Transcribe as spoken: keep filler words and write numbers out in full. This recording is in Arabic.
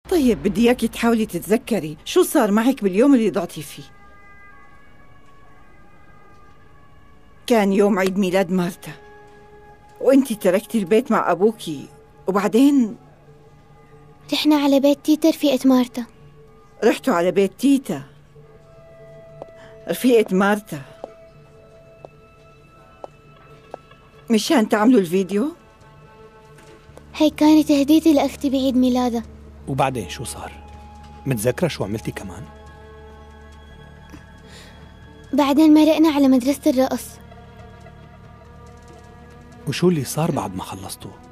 طيب بدي اياكي تحاولي تتذكري شو صار معك باليوم اللي ضعتي فيه. كان يوم عيد ميلاد مارتا وانتي تركتي البيت مع ابوكي، وبعدين رحنا على بيت تيتا رفيقة مارتا. رحتوا على بيت تيتا رفيقة مارتا مشان تعملوا الفيديو؟ هي كانت هديتي لأختي بعيد ميلادها. وبعدين شو صار؟ متذكرة شو عملتي كمان؟ بعدين مرقنا على مدرسة الرقص. وشو اللي صار بعد ما خلصتوا؟